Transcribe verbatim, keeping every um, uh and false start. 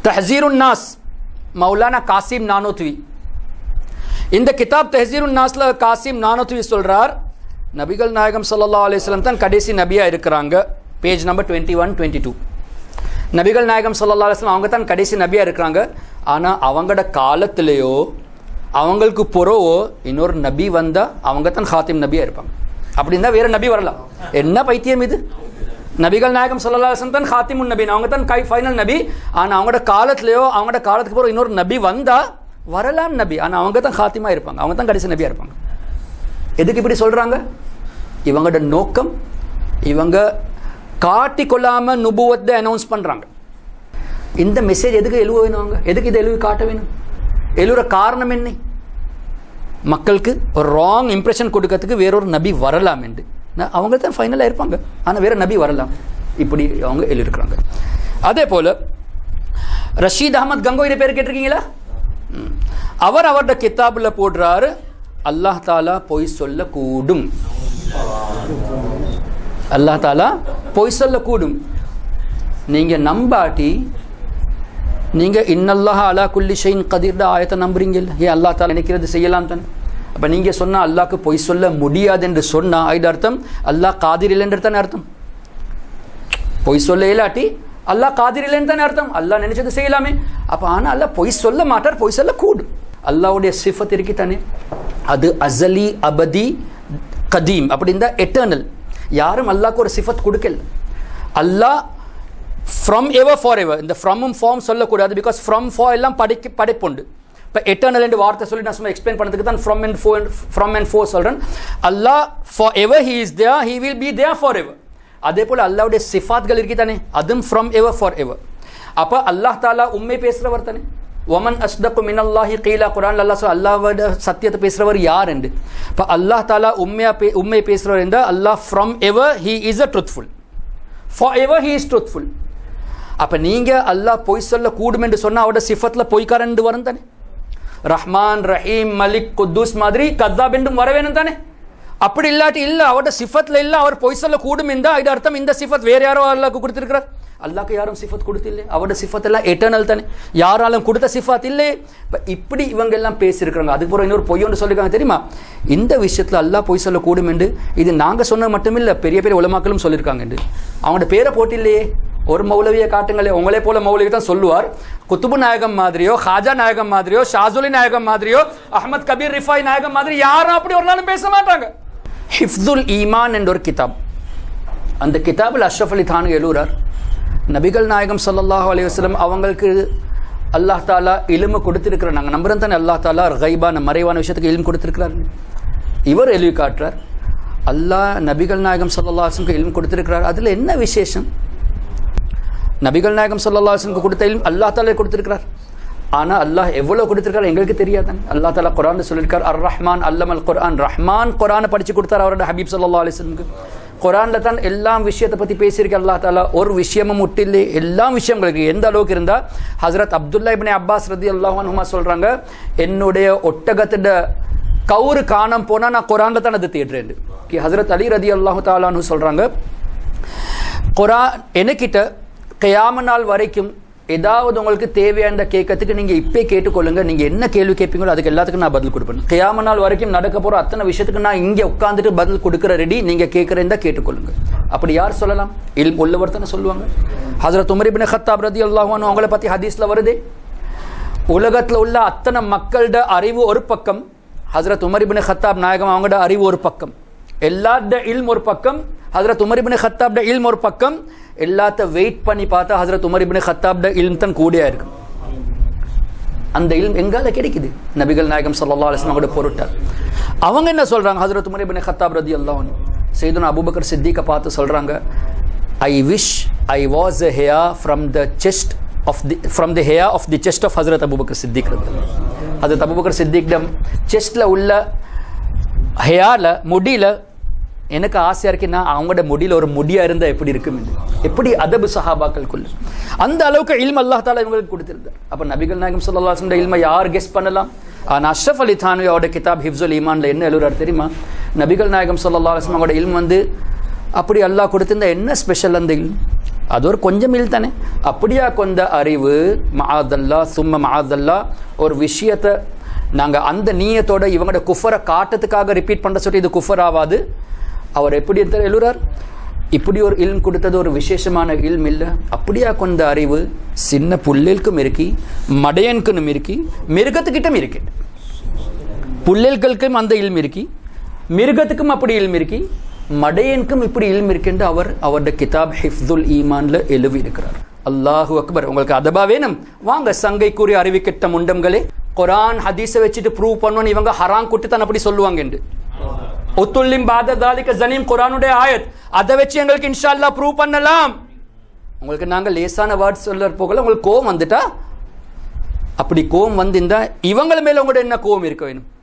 தஹ்சீருன் நாஸ் மௌலானா காசிம் நானோத்வி. இந்த கிதாப் தஹ்சீருன் நாஸ்ல காசிம் நானோத்வி சொல்றார், நபிகள் நாயகம் ஸல்லல்லாஹு அலைஹி வஸல்லம் தான் கடைசி நபியா இருக்கிறாங்க. Page number twenty one twenty two. நபிகள் நாயகம் ஸல்லல்லாஹு அலைஹி வஸல்லம் அவங்க தான் கடைசி நபியா இருக்கிறாங்க. ஆனா அவங்களோட காலத்திலேயோ அவங்களுக்கு பொறவோ இன்னொரு நபி வந்தா அவங்க தான் ஹாத்திம் நபியா இருப்பாங்க. அப்படின்னா வேற நபி வரலாம். என்ன பைத்தியம் இது? நபிகள் நாயகம் ஸல்லல்லாஹு அலைஹி வஸல்லம் தான் ஹாத்திமுன் நபி, அவங்க தான் கை ஃபைனல் நபி. ஆனா அவங்களோட காலத்திலேயோ அவங்களோட காலத்துக்கு பிறகு இன்னொரு நபி வந்தா வரலாம் நபி, ஆனா அவங்க தான் ஹாத்திமா இருப்பாங்க, அவங்க தான் கடைசி நபியா இருப்பாங்க. எதுக்கு இப்படி சொல்றாங்க? இவங்களோட நோக்கம், இவங்க காட்டி கொள்ளாம நுபுவத்தை அனௌன்ஸ் பண்றாங்க. இந்த மெசேஜ் எதுக்கு எழுவ வேணும்? எதுக்கு இதை எழுவி காட்ட வேணும்? எழுவுற காரணம் என்ன? மக்களுக்கு ஒரு ராங் இம்ப்ரெஷன் கொடுக்கறதுக்கு வேறொரு நபி வரலாம் என்று. அவங்க தான் ஃபைனலாக இருப்பாங்க, ஆனால் வேற நபி வரலாம், இப்படி அவங்க எழுதியிருக்கிறாங்க. அதே போல ரஷீத் அஹமத் கங்கோயிட பேர் கேட்டிருக்கீங்களா? அவர் அவரோட கிதாபில் போடுறாரு, அல்லாஹ் தாலா பொய் சொல்லக்கூடும், அல்லாஹ் தாலா பொய் சொல்லக்கூடும். நீங்க நம்பாட்டி நீங்க இன்னல்லாஹ் அலா குல்லி ஷைன் கதீர் ஆயத்தை நம்புறீங்க. ஏன் அல்லாஹ் தாலா நினைக்கிறது செய்யலாம் தானே? அப்ப நீங்க சொன்னா அல்லாஹ்க்கு பொய் சொல்ல முடியாது என்று சொன்னா இது அர்த்தம் அல்லாஹ் காதிர் இல்லைன்னு தானே அர்த்தம். பொய் சொல்ல இல்லாட்டி அல்லாஹ் காதிர் இல்லைன்னு தானே அர்த்தம். அல்லாஹ் நினைச்சது செய்யலாமே. அப்ப ஆனா அல்லாஹ் பொய் சொல்ல மாட்டார், பொய் சொல்ல கூடும். அல்லாஹ்வுடைய சிஃபத் இருக்கு தானே, அது அஸலி அபதி கதீம், அப்படின்னா எட்டர்னல். யாரும் அல்லாஹ்க்கு ஒரு சிஃபத் கொடுக்கல. அல்லாஹ் ஃப்ரம் எவர் ஃபார் எவர், இந்த ஃப்ரம்மும் ஃபார்ம் சொல்லக்கூடாது. பிகாஸ் ஃப்ரம் ஃபார் எல்லாம் படிக்க படைப்புண்டு. இப்போ எட்டர்னல் என்று வார்த்தை சொல்லி நான் சும்மா எக்ஸ்பிளைன் பண்ணுறதுக்கு தான் from and for from and for சொல்கிறேன். Allah for ever he is there, he will be there for ever. அதே போல் அல்லாஹ்வுடைய சிஃபாத்கள் இருக்கு தானே, அதுவும் ஃப்ரம் எவர் ஃபார் எவர். அப்போ அல்லாஹ் தாலா உண்மை பேசுகிறவர் தானே. ஒமன் அஸ்தகு மினல்லாஹி கீலா, குர்ஆன்ல அல்லாஹ் சொல்ல அல்லாஹ்வோட சத்தியத்தை பேசுகிறவர் யார் என்று. இப்போ அல்லாஹ் தாலா உண்மையா பே உண்மை பேசுகிறவர் என்றால் Allah from ever he is a truthful, for ever he is truthful. அப்போ நீங்கள் அல்லாஹ் பொய் சொல்ல கூடும் என்று சொன்னால் அவரோட சிஃபத்தில் பொய்க்காரன் என்று வரும் தானே. ரஹ்மான் ரஹீம் மலிக் குத்தூஸ் மாதிரி கத்தாப் என்றும் வர வேணும் தானே. அப்படி இல்லாட்டி இல்லை, அவரோட சிஃபத்தில் இல்லை, அவர் பொய் சொல்ல கூடும் என்றால் இது அர்த்தம் இந்த சிஃபத் வேறு யாரோ அல்லாஹ்க்கு கொடுத்திருக்கிறார். அல்லாஹ்க்கு யாரும் சிஃபத் கொடுத்தில்லை, அவரோட சிஃபத் எல்லாம் எட்டர்னல் தானே, யாராலும் கொடுத்த சிஃபத் இல்லை. இப்போ இப்படி இவங்க எல்லாம் பேசியிருக்கிறாங்க. அதுக்கப்புறம் இன்னொரு பொய் ஒன்று சொல்லியிருக்காங்க தெரியுமா? இந்த விஷயத்தில் அல்லாஹ் பொய் சொல்ல கூடும் என்று இது நாங்கள் சொன்ன மட்டுமில்லை, பெரிய பெரிய உலமாக்களும் சொல்லியிருக்காங்க என்று. அவங்களோட பேரை போட்டில்லையே, ஒரு மௌலவியை காட்டுங்களே, உங்களே போல மௌலவி தான் சொல்லுவார். குத்துபு நாயகம் மாதிரியோ, ஹாஜா நாயகம் மாதிரியோ, ஷாசுலி நாயகம் மாதிரியோ, அஹமத் கபீர் ரிஃபாய் நாயகம் மாதிரி யாரும் அப்படி ஒரு நாளும் பேச மாட்டாங்க. ஹிஃப்துல் ஈமான் என்ற ஒரு கிதாப், அந்த கிதாபில் அஷ்ரஃப் அலி தானு எழுதுறார், நபிகள் நாயகம் ஸல்லல்லாஹு அலைஹி வஸல்லம் அவங்களுக்கு அல்லாஹ் தாலா இல்மு கொடுத்திருக்கிறார். நாங்கள் நம்புறோம் தானே அல்லாஹ் தாலா கைபான மறைவான விஷயத்துக்கு இல்மு கொடுத்திருக்கிறார். இவர் எழுதி காட்டுறார், அல்லாஹ் நபிகள் நாயகம் ஸல்லல்லாஹு அலைஹி வஸல்லம் இல்மு கொடுத்திருக்கிறார். அதில் என்ன விசேஷம்? நபிகள் நாயகம் ஸல்லல்லாஹு அலைஹி வஸல்லம் கொடுத்த இல்ம் அல்லாஹ் தாலா கொடுத்திருக்கிறார். ஆனால் அல்லாஹ் எவ்வளோ கொடுத்திருக்காரு எங்களுக்கு தெரியாதான். அல்லாஹ் தாலா குர்ஆன்ல சொல்லியிருக்கார், அர் ரஹ்மான் அல்லமல் குர்ஆன், ரஹ்மான் குர்ஆனை படிச்சு கொடுத்தார் அவரோட ஹபீப் ஸல்லல்லாஹு அலைஹி வஸல்லம். குர்ஆன்ல தான் எல்லா விஷயத்தை பற்றி பேசியிருக்க அல்லாஹ் தாலா, ஒரு விஷயமும் முட்டில்லை, எல்லா விஷயங்களுக்கு எந்த அளவுக்கு இருந்தால் ஹஸ்ரத் அப்துல்லா இப்னு அப்பாஸ் ரலியல்லாஹு அன்ஹுமா சொல்கிறாங்க, என்னுடைய ஒட்டகத்திட கவுரு காணம் போனால் நான் குர்ஆன்ல தான் அதை தேடுறேன். ஹஸ்ரத் அலி ரலியல்லாஹு தஆலா அன்ஹு சொல்கிறாங்க, குர்ஆன் எனக்கிட்ட கியாம நாள் வரைக்கும் ஏதாவது உங்களுக்கு தேவையான கேட்கறதுக்கு நீங்கள் இப்போ கேட்டுக்கொள்ளுங்க, நீங்கள் என்ன கேள்வி கேட்பீங்களோ அதுக்கு எல்லாத்துக்கும் நான் பதில் கொடுப்பேன். கியாம நாள் வரைக்கும் நடக்க போகிற அத்தனை விஷயத்துக்கு நான் இங்கே உட்காந்துட்டு பதில் கொடுக்குற ரெடி, நீங்கள் கேட்குறதா கேட்டுக்கொள்ளுங்க. அப்படி யார் சொல்லலாம்? இல்ம் உள்ளவர் தானே சொல்லுவாங்க. ஹஜ்ரத் உமர் இப்னு கத்தாப் ரலியல்லாஹு அன்ஹு அவங்கள பற்றி ஹதீஸில் வருதே, உலகத்தில் உள்ள அத்தனை மக்களோட அறிவு ஒரு பக்கம், ஹஜ்ரத் உமர் இப்னு கத்தாப் நாயகம் அவங்களோட அறிவு ஒரு பக்கம், எல்லாரோட இல்ம் ஒரு பக்கம், ஹஜ்ரத் உமர் இப்னு கத்தாப்ட இல்ம் ஒரு பக்கம். எல்லாத்த வெயிட் பண்ணி பார்த்தா ஹஜ்ரத் உமர் இப்னு கத்தாப்ட இல்ம் தான் கூடியா இருக்கும். அந்த இல்ம் எங்கால கிடைக்குது? நபிகள் நாயகம் ஸல்லல்லாஹு அலைஹி வஸல்லம் பொருட்டார். அவங்க என்ன சொல்றாங்க? ஹஜ்ரத் உமர் இப்னு கத்தாப் ரலியல்லாஹு அன்ஹு சையதுனா அபூபக்கர் சித்திகை பார்த்து சொல்றாங்க, I wish I was a hair from the chest of the from the hair of the chest of Hazrat Abubakar Siddique ரலியல்லாஹு அன்ஹு. ஹஜ்ரத் அபூபக்கர் சித்திக் செஸ்ட்ல உள்ள ஹேர்ல முடியில எனக்கு ஆசையா இருக்கு, நான் அவங்களோட முடியில ஒரு முடியா இருந்தா எப்படி இருக்கும், எப்படி அதபு சஹாபாக்களுக்குள்ள அந்த அளவுக்கு இல்ம் அல்லாஹ் தாலா இவங்களுக்கு கொடுத்திருந்தார். அப்ப நபிகள் நாயகம் ஸல்லல்லாஹு அலைஹி வஸல்லம் இல்மை யார் கெஸ் பண்ணலாம்? ஆனா அஷ்ரஃப் அலி தானவியோட கிதாப் ஹிஃப்ஸுல் ஈமான்ல என்ன எழுதுறாரு தெரியுமா? நபிகள் நாயகம் ஸல்லல்லாஹு அலைஹி வஸல்லம் அவங்களோட இல்ம் வந்து அப்படி அல்லாஹ் கொடுத்திருந்த என்ன ஸ்பெஷல் அந்த இல்ம்? அது ஒரு கொஞ்சம் இல் தானே. அப்படியா கொண்ட அறிவு மஆதல்லா சும்ம மஆதல்லா ஒரு விஷயத்தை நாங்கள் அந்த நீயத்தோட இவங்களோட குஃபரை காட்டத்துக்காக ரிப்பீட் பண்ண சொல்லி இது குஃபர் ஆகாது. அவர் எப்படி எழுறார், இப்படி ஒரு இல்ம் கொடுத்தது ஒரு விசேஷமான இல்ம் இல்லை. அப்படியா கொண்ட அறிவு சின்ன புல்லேலுக்கும் இருக்கி மடையனுக்கும் இருக்கி மிருகத்துக்கிட்டும் இருக்கு. புல்லேல்களுக்கும் அந்த இல்ம் இருக்கி மிருகத்துக்கும் அப்படி இல்ம் இருக்கி மடையனுக்கும் இப்படி இல்ம் இருக்குன்னு அவர் அவருடைய கிதாப் ஹிஃப்துல் ஈமான்ல எழுவி இருக்கிறார். அல்லாஹு அக்பர். உங்களுக்கு அதபா வேணும், வாங்க சங்கை கூறி அறிவிக்கிட்ட முண்டம்களே. குரான் ஹதீஸை வச்சுட்டு ப்ரூவ் பண்ணணும் இவங்க ஹராம் குட்டி தான் அப்படி சொல்லுவாங்க என்று. ஒத்துல்லிம் பாத தாலிக ஜனீம் குரானுடைய ஆயத், அதை வச்சு எங்களுக்கு இன்ஷா அல்லாஹ் ப்ரூவ் பண்ணலாம். உங்களுக்கு நாங்கள் லேசான வேர்ட் சொல்ல போகல, உங்களுக்கு கோவம் வந்துட்டா, அப்படி கோவம் வந்திருந்தா இவங்கள மேல உங்களோட என்ன கோவம் இருக்க வேணும்?